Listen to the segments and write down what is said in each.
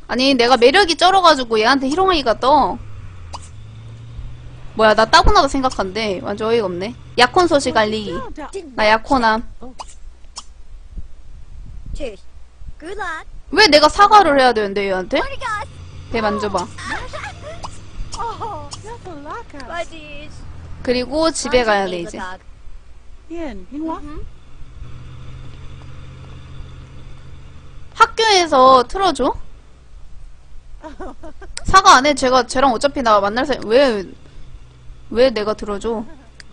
아니 내가 매력이 쩔어가지고 얘한테 희롱하기가 떠. 뭐야 나 따분하다 생각한대. 완전 어이가 없네. 약혼 소식 알리기. 나 약혼함. Cheers. Good luck. 왜 내가 사과를 해야 되는데 얘한테? 배 만져봐. Bye, dears. 그리고 집에 가야 돼 이제. 학교에서 틀어줘? 사과 안 해. 쟤랑 어차피 나 만날 사이. 왜 내가 들어줘?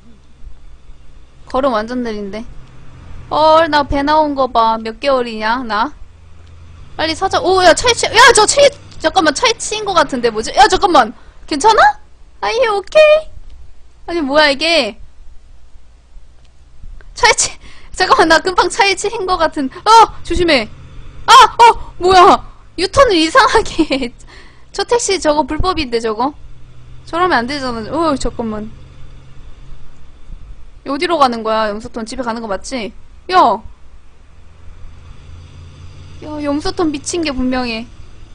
걸음 완전 느린데. 나 배 나온 거 봐. 몇 개월이냐, 나? 빨리 사자. 오, 야, 잠깐만, 차에 치인 거 같은데, 뭐지? 야, 잠깐만. 괜찮아? 아이, 오케이? 아니, 뭐야, 이게. 잠깐만, 나 금방 차에 치인 거 같은. 조심해. 뭐야. 유턴을 이상하게 해. 저 택시 저거 불법인데, 저거. 저러면 안 되잖아. 잠깐만. 어디로 가는 거야, 염소톤? 집에 가는 거 맞지? 야, 염소톤 미친 게 분명해.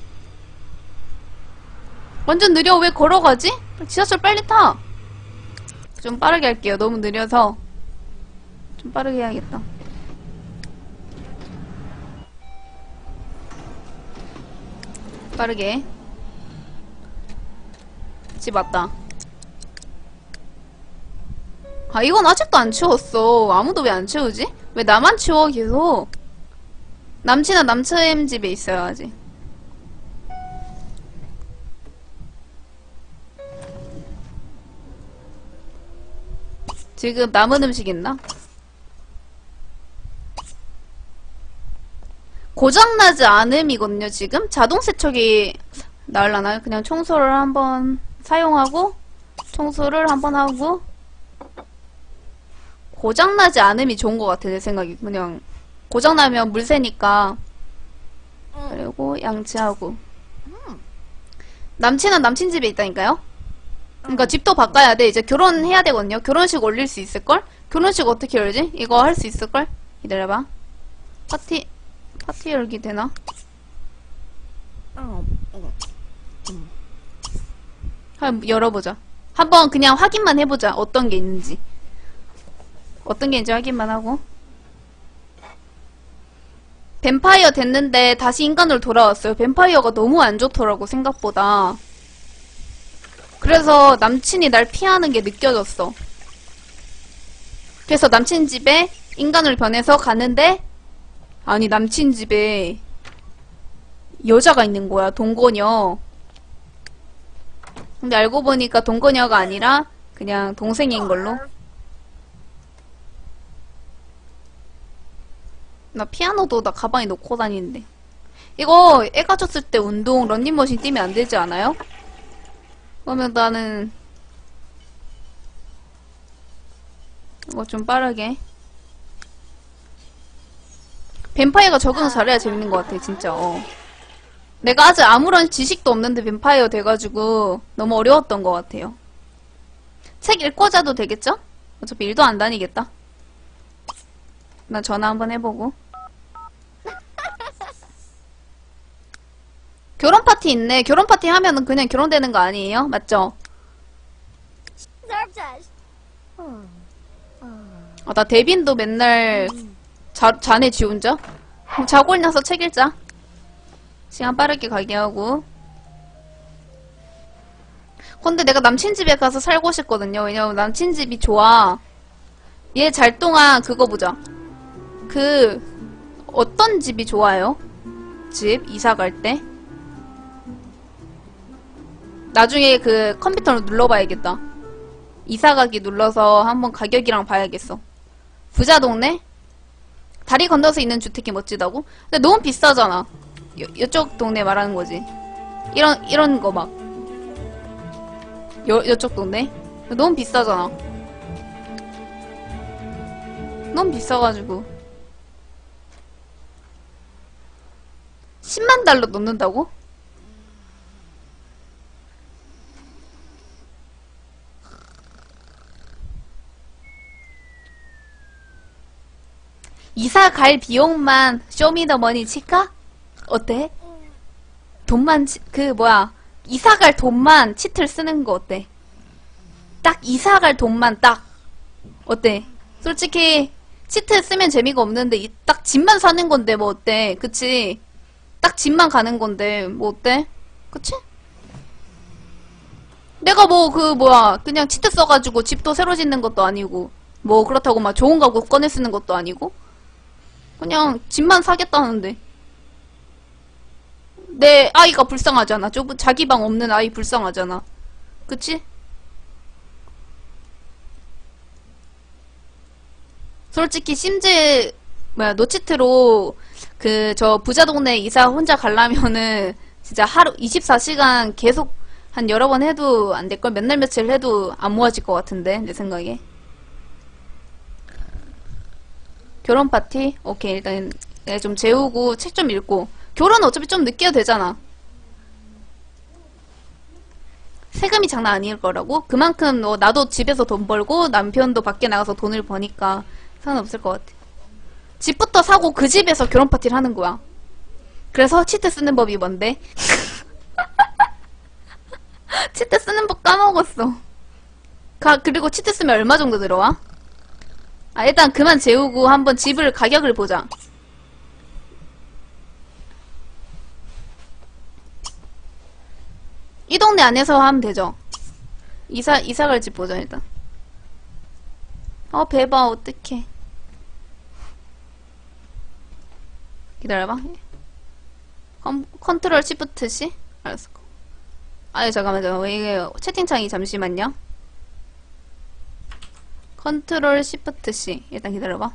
완전 느려. 왜 걸어가지? 지하철 빨리 타. 좀 빠르게 할게요. 너무 느려서. 좀 빠르게 해야겠다. 빠르게. 집 왔다. 이건 아직도 안 치웠어. 아무도 왜 안 치우지? 왜 나만 치워 계속? 남친은 남친 집에 있어야지. 지금 남은 음식 있나? 고장나지 않음이거든요 지금? 자동 세척이 나을라나요? 그냥 청소를 한번 사용하고 청소를 한번 하고 고장나지 않음이 좋은 것 같아 내 생각이. 그냥 고장나면 물 새니까. 그리고 양치하고. 남친은 남친 집에 있다니까요? 그러니까 집도 바꿔야 돼. 이제 결혼해야 되거든요. 결혼식 올릴 수 있을걸? 결혼식 어떻게 열지? 이거 할 수 있을걸? 기다려봐. 파티 열기 되나? 한번 열어보자. 한번 그냥 확인만 해보자. 어떤 게 있는지. 어떤 게 있는지 확인만 하고. 뱀파이어 됐는데 다시 인간으로 돌아왔어요. 뱀파이어가 너무 안 좋더라고 생각보다. 그래서 남친이 날 피하는 게 느껴졌어. 그래서 남친 집에 인간으로 변해서 가는데 아니 남친 집에 여자가 있는 거야. 동거녀. 근데 알고 보니까 동거녀가 아니라 그냥 동생인 걸로. 나 피아노도 나 가방에 놓고 다니는데. 이거 애가 졌을 때 운동 런닝머신 뛰면 안 되지 않아요? 그러면 나는 이거 좀 빠르게. 뱀파이어가 적응 잘해야 재밌는 것 같아 진짜. 내가 아직 아무런 지식도 없는데 뱀파이어 돼가지고 너무 어려웠던 것 같아요. 책 읽고 자도 되겠죠? 어차피 일도 안 다니겠다. 나 전화 한번 해보고. 결혼 파티 있네. 결혼 파티 하면은 그냥 결혼되는 거 아니에요? 맞죠? 나 데빈도 맨날 자네 지 혼자? 자고 일어나서 책 읽자. 시간 빠르게 가게 하고. 근데 내가 남친 집에 가서 살고 싶거든요. 왜냐면 남친 집이 좋아. 얘 잘 동안 그거 보자. 어떤 집이 좋아요? 집 이사 갈 때? 나중에 컴퓨터로 눌러봐야겠다. 이사가기 눌러서 한번 가격이랑 봐야겠어. 부자 동네? 다리 건너서 있는 주택이 멋지다고? 근데 너무 비싸잖아. 이쪽 동네 말하는 거지. 이런 거 막. 이쪽 동네? 너무 비싸잖아. 너무 비싸가지고. 10만 달러 넣는다고? 이사 갈 비용만 쇼미더머니 칠까? 어때? 돈만, 이사 갈 돈만 치트를 쓰는 거 어때? 딱 이사 갈 돈만 딱. 어때? 솔직히, 치트 쓰면 재미가 없는데, 딱 집만 사는 건데, 뭐 어때? 그치? 딱 집만 가는 건데, 뭐 어때? 그치? 내가 그냥 치트 써가지고 집도 새로 짓는 것도 아니고, 뭐 그렇다고 막 좋은 가구 꺼내 쓰는 것도 아니고, 그냥 집만 사겠다는데. 내 아이가 불쌍하잖아. 자기 방 없는 아이 불쌍하잖아. 그치? 솔직히 노치트로 저 부자 동네 이사 혼자 가려면은 진짜 하루 24시간 계속 한 여러 번 해도 안 될걸? 맨날 며칠 해도 안 모아질 것 같은데, 내 생각에. 결혼 파티? 오케이, 일단 좀 재우고 책 좀 읽고. 결혼은 어차피 좀 늦게 해도 되잖아. 세금이 장난 아닐 거라고? 그만큼 나도 집에서 돈 벌고 남편도 밖에 나가서 돈을 버니까 상관없을 것 같아. 집부터 사고 그 집에서 결혼 파티를 하는 거야. 그래서 치트 쓰는 법이 뭔데? 치트 쓰는 법 까먹었어. 그리고 치트 쓰면 얼마 정도 들어와? 일단 그만 재우고 한번 집을 가격을 보자. 이 동네 안에서 하면 되죠. 이사 갈 집 보자, 일단. 배봐, 어떡해. 기다려봐. 컨트롤 시프트 C? 알았어. 잠깐만. 왜 이게 채팅창이 잠시만요. 컨트롤 시프트 C. 일단 기다려봐.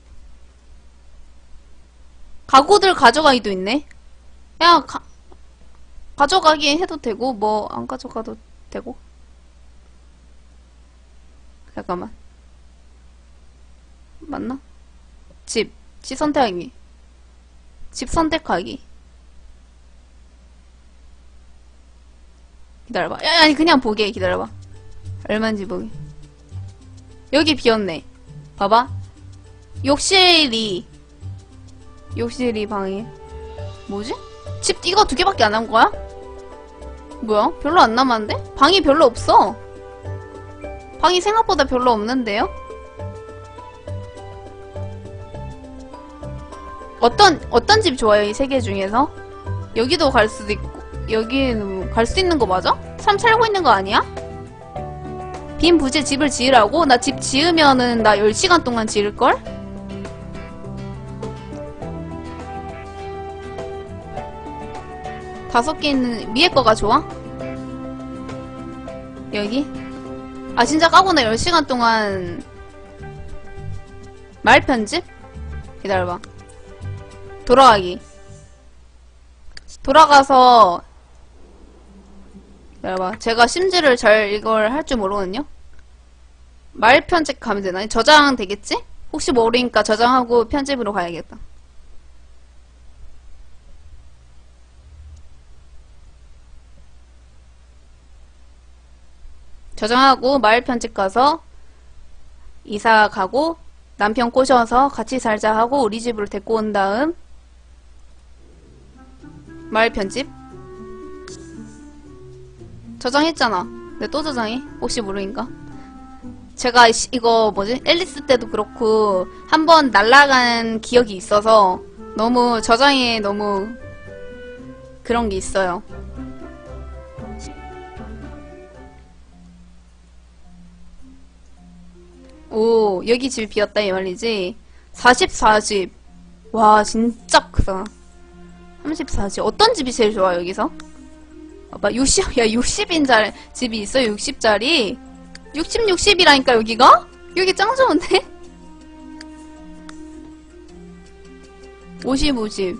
가구들 가져가기도 있네. 야, 가져가기 해도 되고, 뭐, 안 가져가도 되고. 잠깐만. 맞나? 집 선택하기. 집 선택하기. 기다려봐. 아니, 그냥 보게. 기다려봐. 얼마인지 보게. 여기 비었네. 봐봐. 욕실이 방이. 뭐지? 집 이거 2개밖에 안 한 거야? 뭐야? 별로 안 남았는데? 방이 별로 없어. 방이 생각보다 별로 없는데요? 어떤 집 좋아요? 이 3개 중에서? 여기도 갈 수도 있고, 여기는 갈 수 있는 거 맞아? 사람 살고 있는 거 아니야? 빈 부지에 집을 지으라고? 나 집 지으면은 나 10시간 동안 지을걸? 다섯 개 있는 위에 거가 좋아? 여기? 진짜 까구나. 10시간 동안 말 편집? 기다려봐. 돌아가기. 돌아가서 기다려봐. 제가 심지를 잘 이걸 할 줄 모르거든요? 말 편집 가면 되나? 저장 되겠지? 혹시 모르니까 저장하고 편집으로 가야겠다. 저장하고 마을 편집 가서 이사 가고 남편 꼬셔서 같이 살자 하고 우리 집으로 데리고 온 다음 마을 편집 저장했잖아. 근데 또 저장해? 혹시 모르니까. 제가 이거 뭐지? 앨리스 때도 그렇고 한번 날라간 기억이 있어서 너무 저장에 너무 그런 게 있어요. 오, 여기 집 비었다 이 말이지. 44집. 와, 진짜 크다. 34집. 어떤 집이 제일 좋아, 여기서? 봐봐, 60인 집이 있어요, 60짜리. 60이라니까, 여기가? 여기 짱 좋은데? 55집.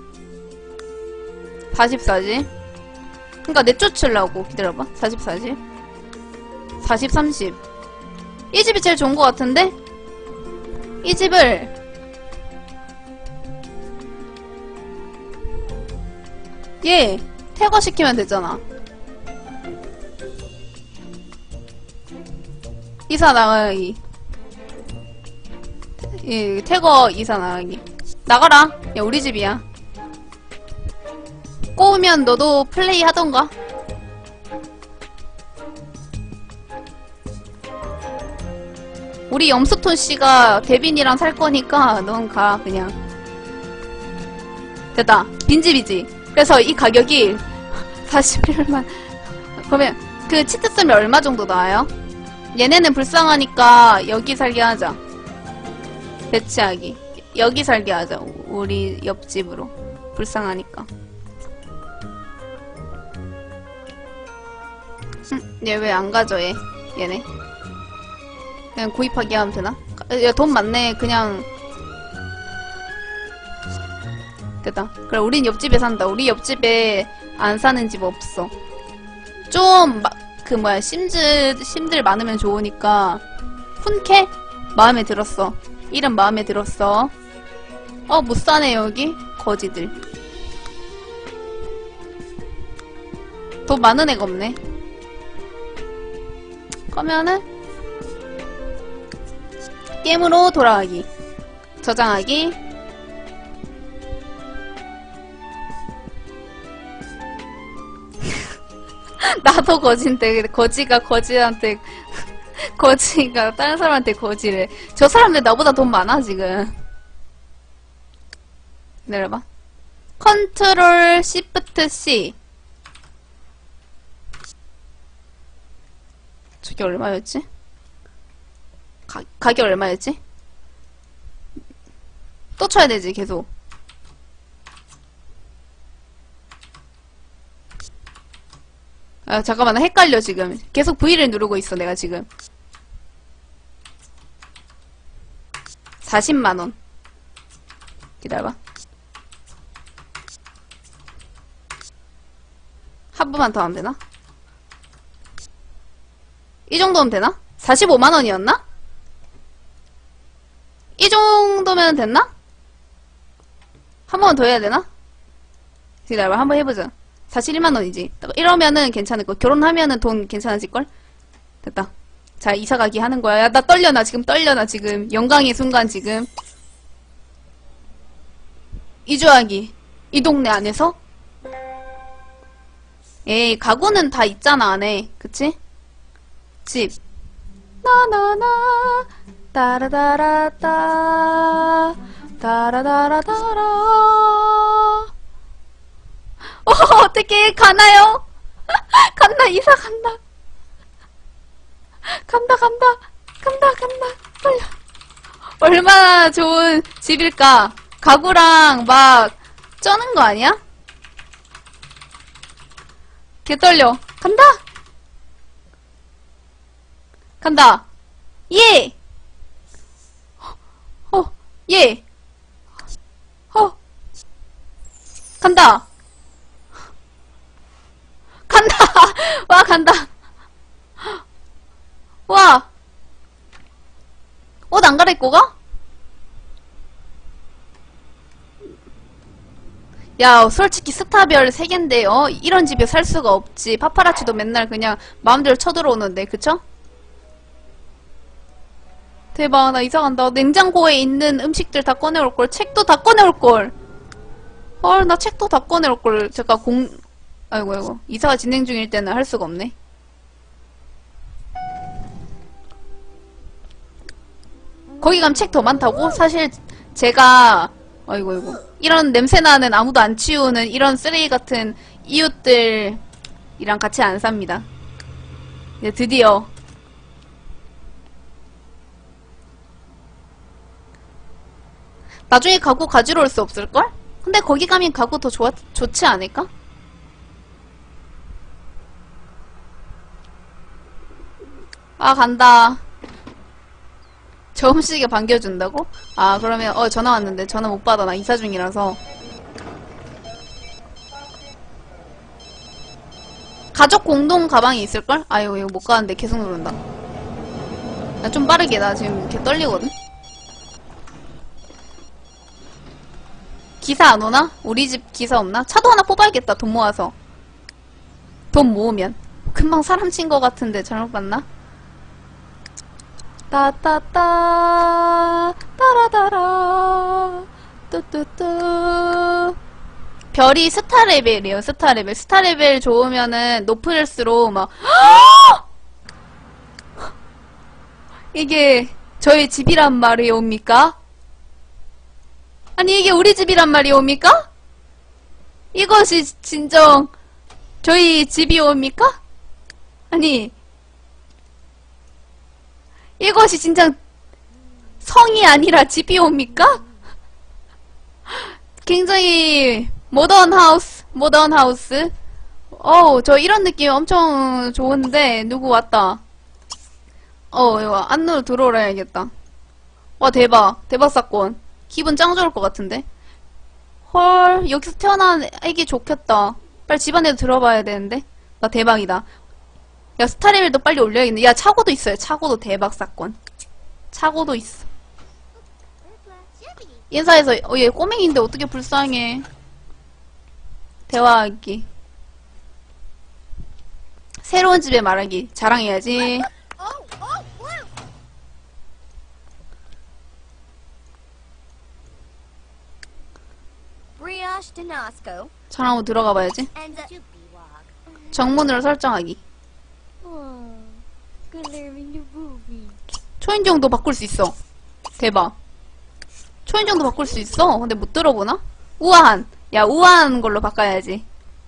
44집. 그니까 내쫓으려고. 기다려봐. 44집. 43집. 이 집이 제일 좋은 것 같은데? 이 집을 얘 퇴거시키면 되잖아. 이사 나가기. 퇴거 이사 나가기. 나가라. 야, 우리 집이야. 꼬우면 너도 플레이 하던가. 우리 염수톤 씨가 데빈이랑 살 거니까 넌 가, 그냥. 됐다. 빈집이지. 그래서 이 가격이 41만. 그러면 그 치트 쓰면 얼마 정도 나와요? 얘네는 불쌍하니까 여기 살게 하자. 배치하기. 여기 살게 하자. 우리 옆집으로. 불쌍하니까. 얘 왜 안 가져, 얘. 얘네. 그냥 구입하게 하면 되나? 야, 돈 많네. 그냥. 됐다. 그래, 우린 옆집에 산다. 우리 옆집에 안 사는 집 없어. 좀, 심들 많으면 좋으니까. 훈케? 마음에 들었어. 이름 마음에 들었어. 못 사네, 여기. 거지들. 돈 많은 애가 없네. 그러면은, 게임으로 돌아가기. 저장하기. 나도 거지인데 거지가 거지한테 거지가 다른 사람한테 거지래. 저 사람들 나보다 돈 많아 지금. 내려봐. 컨트롤 시프트 C. 저게 얼마였지? 가격 얼마였지? 또 쳐야 되지 계속. 아 잠깐만 나 헷갈려 지금. 계속 V를 누르고 있어 내가 지금. 40만원 기다려봐. 한 번만 더 하면 되나? 이 정도면 되나? 45만원이었나? 이 정도면 됐나? 한 번 더 해야 되나? 기다려봐 한번 해보자. 41만원이지. 이러면은 괜찮을 거. 결혼하면은 돈 괜찮아질걸? 됐다. 자, 이사가기 하는 거야. 야, 나 떨려, 나 지금 떨려, 나 지금. 영광의 순간 지금. 이주하기. 이 동네 안에서? 에이, 가구는 다 있잖아, 안에. 그치? 집. 나나나, 따라다라따, 따라다라따라. 어떡해, 가나요? 간다, 이사 간다. 간다. 빨리. 얼마나 좋은 집일까? 가구랑 막 쩌는 거 아니야? 개 떨려. 간다. 예! 예! 간다. 와, 간다. 와. 옷 안 갈아입고 가? 야, 솔직히 스타별 3갠데, 이런 집에 살 수가 없지. 파파라치도 맨날 그냥 마음대로 쳐들어오는데, 그쵸? 대박, 나 이사간다. 냉장고에 있는 음식들 다 꺼내올걸. 책도 다 꺼내올걸. 헐, 나 책도 다 꺼내올걸. 잠깐, 아이고. 이사가 진행 중일 때는 할 수가 없네. 거기 가면 책 더 많다고? 사실, 제가, 아이고. 이런 냄새나는 아무도 안 치우는 이런 쓰레기 같은 이웃들이랑 같이 안 삽니다. 이제 드디어. 나중에 가구 가지러 올 수 없을걸? 근데 거기 가면 가구 더 좋지 않을까? 아, 간다. 점심시계 반겨준다고? 아, 그러면, 전화 왔는데. 전화 못 받아. 나 이사 중이라서. 가족 공동 가방이 있을걸? 아이고, 이거 못 가는데 계속 누른다. 나 좀 빠르게. 나 지금 이렇게 떨리거든? 기사 안 오나? 우리 집 기사 없나? 차도 하나 뽑아야겠다. 돈 모아서. 돈 모으면. 금방 사람 친 거 같은데 잘못 봤나? 따따따 따라따라 뚜뚜뚜 별이 스타 레벨이에요, 스타 레벨. 스타 레벨 좋으면은 높을수록 막, 이게 저희 집이란 말이옵니까? 아니, 이게 우리 집이란 말이옵니까? 이것이 진정 저희 집이옵니까? 아니, 이것이 진짜 성이 아니라 집이옵니까? 굉장히 모던 하우스, 모던 하우스. 어우, 저 이런 느낌 엄청 좋은데 누구 왔다. 이거 안으로 들어오라야겠다. 와, 대박. 대박 사건. 기분 짱 좋을 것 같은데. 헐, 여기서 태어난 애기 좋겠다. 빨리 집안에도 들어봐야 되는데. 나 대박이다. 야, 스타레벨도 빨리 올려야겠네. 야, 차고도 있어요. 차고도 대박 사건. 차고도 있어. 인사해서, 얘 꼬맹인데 어떻게 불쌍해. 대화하기. 새로운 집에 말하기. 자랑해야지. Brioche de Nosco. 자랑하고 들어가 봐야지. And the 정문으로 설정하기. 초인종도 바꿀 수 있어. 대박. 초인종도 바꿀 수 있어. 근데 못 들어보나? 우아한. 야, 우아한 걸로 바꿔야지.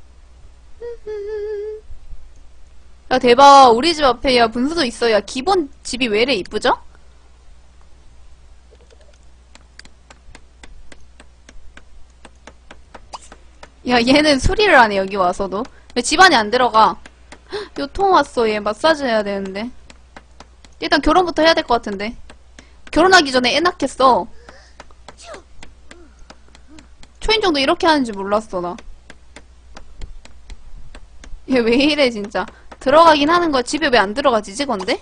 야, 대박. 우리 집 앞에, 야, 분수도 있어. 야, 기본 집이 왜 이래 이쁘죠? 야, 얘는 수리를 하네, 여기 와서도. 왜 집안에 안 들어가? 요통 왔어, 얘. 마사지 해야 되는데. 일단 결혼부터 해야 될 것 같은데. 결혼하기 전에 애 낳겠어. 초인종도 이렇게 하는지 몰랐어, 나. 얘 왜 이래, 진짜. 들어가긴 하는 거야. 집에 왜 안 들어가지, 근데?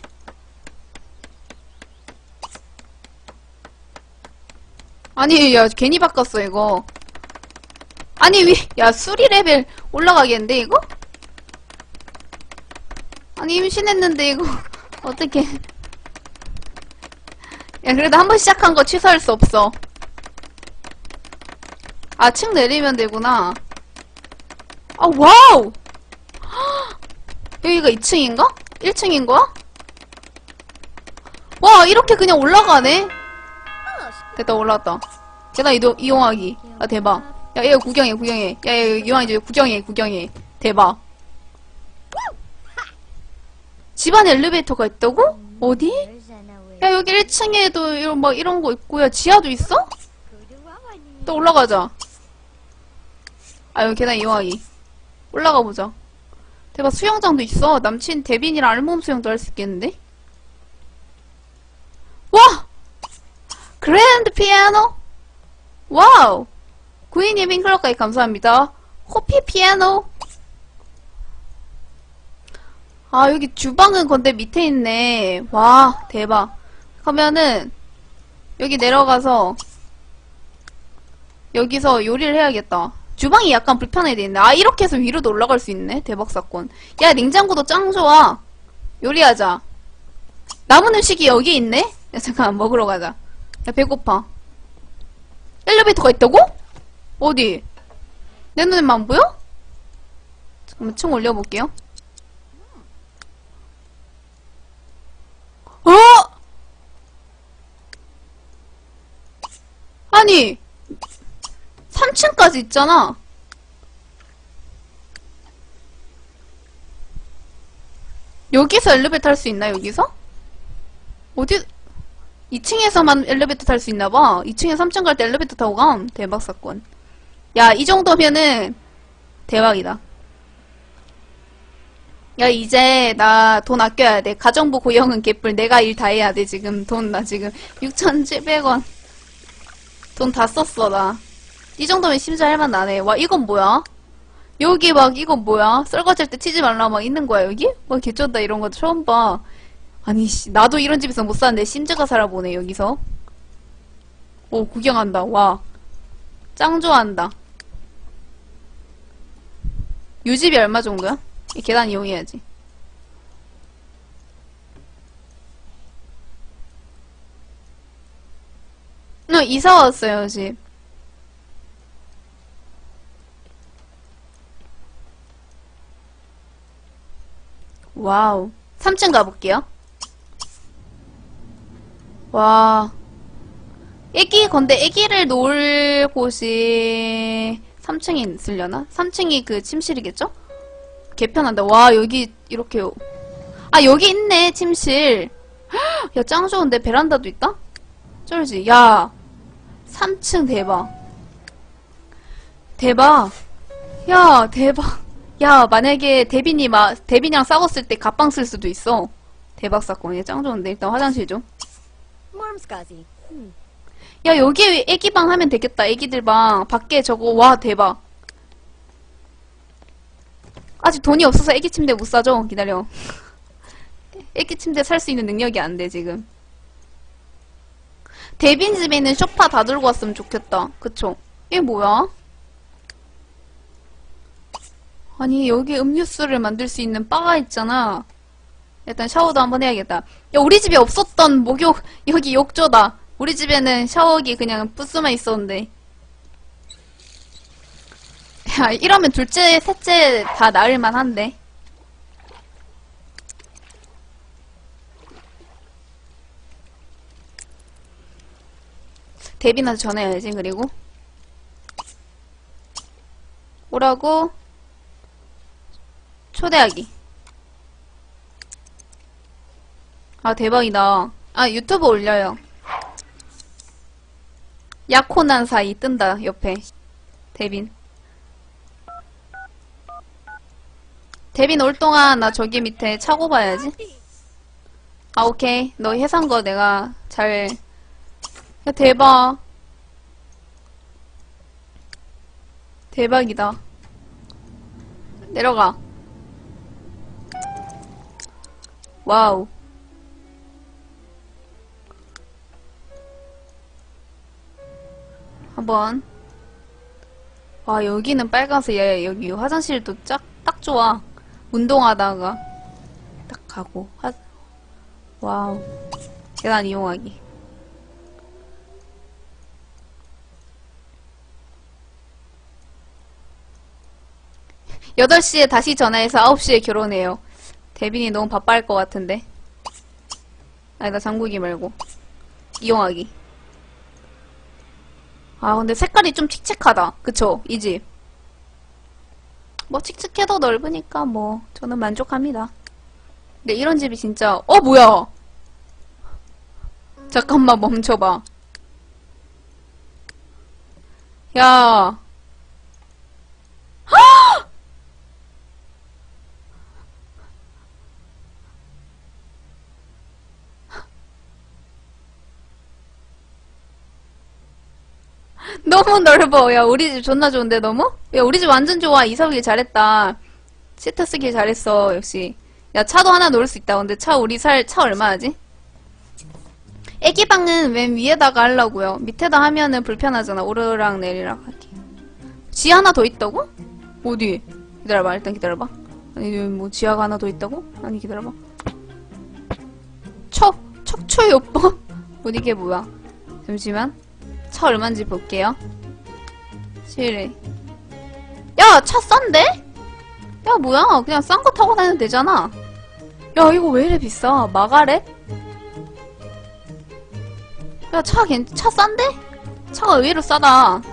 아니, 야, 괜히 바꿨어, 이거. 아니, 야, 수리 레벨 올라가겠는데, 이거? 아니, 임신했는데, 이거. 어떡해. 야, 그래도 한 번 시작한 거 취소할 수 없어. 아, 층 내리면 되구나. 아, 와우! 여기가 2층인가? 1층인 거야? 와, 이렇게 그냥 올라가네? 됐다, 올라왔다. 계단 이용하기. 아, 대박. 야, 얘 구경해, 구경해. 야, 얘 이용하기 구경해, 구경해. 대박. 집안에 엘리베이터가 있다고? 어디? 야, 여기 1층에도 이런 거 있고, 야, 지하도 있어? 또 올라가자. 아, 여기 계단 이용하기. 올라가 보자. 대박, 수영장도 있어. 남친 대빈이랑 알몸 수영도 할 수 있겠는데? 와! 그랜드 피아노? 와우! 구인님 핑클럽까지 감사합니다. 호피 피아노? 아, 여기 주방은 건데 밑에 있네. 와, 대박. 그러면은, 여기 내려가서, 여기서 요리를 해야겠다. 주방이 약간 불편하게 돼 있네. 아, 이렇게 해서 위로도 올라갈 수 있네. 대박 사건. 야, 냉장고도 짱 좋아. 요리하자. 남은 음식이 여기 있네? 야, 잠깐 먹으러 가자. 야, 배고파. 엘리베이터가 있다고? 어디? 내 눈에만 안 보여? 잠깐만, 층 올려볼게요. 어? 아니, 3층까지 있잖아. 여기서 엘리베이터 탈 수 있나, 여기서? 어디, 2층에서만 엘리베이터 탈 수 있나봐. 2층에 3층 갈 때 엘리베이터 타고 감. 대박 사건. 야, 이 정도면은, 대박이다. 야, 이제, 나 돈 아껴야 돼. 가정부 고용은 개뿔. 내가 일 다 해야 돼, 지금. 나 지금. 6,700원. 돈 다 썼어, 나. 이 정도면 심지어 할만 나네. 와, 이건 뭐야? 여기 막, 이건 뭐야? 설거지할 때 치지 말라 막 있는 거야, 여기? 와, 개쩐다, 이런 거 처음 봐. 아니, 씨, 나도 이런 집에서 못 사는데, 심즈가 살아보네, 여기서. 오, 구경한다, 와. 짱 좋아한다. 요 집이 얼마 정도야? 이 계단 이용해야지. 이사 왔어요, 집. 와우. 3층 가볼게요. 와. 근데 애기를 놓을 곳이 3층에 있으려나? 3층이 그 침실이겠죠? 개편한다. 와, 여기 이렇게. 아, 여기 있네, 침실. 야, 짱 좋은데 베란다도 있다? 쩔지. 야, 3층 대박. 대박. 야, 대박. 야, 만약에 데빈이랑 싸웠을 때 갑방 쓸 수도 있어. 대박 사건이야. 짱 좋은데. 일단 화장실 좀. Mormskazi. 야, 여기 애기방 하면 되겠다. 애기들 방. 밖에 저거, 와, 대박. 아직 돈이 없어서 애기 침대 못 사죠? 기다려. 애기 침대 살 수 있는 능력이 안 돼, 지금. 데빈 집에 있는 소파 다 들고 왔으면 좋겠다. 그쵸? 이게 뭐야? 아니, 여기 음료수를 만들 수 있는 바가 있잖아. 일단 샤워도 한번 해야겠다. 야, 우리 집에 없었던 목욕, 여기 욕조다. 우리 집에는 샤워기 그냥 부스만 있었는데. 야, 이러면 둘째, 셋째 다 나을만 한데. 데빈한테 전화해야지, 그리고. 오라고. 초대하기. 아, 대박이다. 아, 유튜브 올려요. 야코난 사이 뜬다, 옆에. 데빈. 데빈 올 동안 나 저기 밑에 차고 봐야지. 아, 오케이. 너 해산 거 내가 잘. 야, 대박. 대박이다. 내려가. 와우. 한번. 와, 여기는 빨간색. 야, 여기 화장실도 딱 좋아. 운동하다가 딱 가고. 와우. 계단 이용하기. 8시에 다시 전화해서 9시에 결혼해요. 데빈이 너무 바빠할 것 같은데. 아니다, 잠그기 말고. 이용하기. 아, 근데 색깔이 좀 칙칙하다. 그쵸? 이 집. 뭐, 칙칙해도 넓으니까 뭐, 저는 만족합니다. 근데 이런 집이 진짜, 뭐야! 잠깐만, 멈춰봐. 야. 너무 넓어. 야, 우리 집 존나 좋은데, 너무? 야, 우리 집 완전 좋아. 이사 오길 잘했다. 시트 쓰길 잘했어, 역시. 야, 차도 하나 놓을 수 있다. 근데 차 얼마 하지? 애기 방은 맨 위에다가 하려고요. 밑에다 하면은 불편하잖아. 오르락 내리락 하기. 지하 하나 더 있다고? 어디? 기다려봐. 일단 기다려봐. 아니, 뭐 지하가 하나 더 있다고? 아니, 기다려봐. 척추요법? 이게 뭐야? 잠시만. 차 얼마인지 볼게요. 실례. 야, 차 싼데? 야, 뭐야. 그냥 싼 거 타고 다니면 되잖아. 야, 이거 왜 이래 비싸? 마가렛? 야, 차 싼데? 차가 의외로 싸다.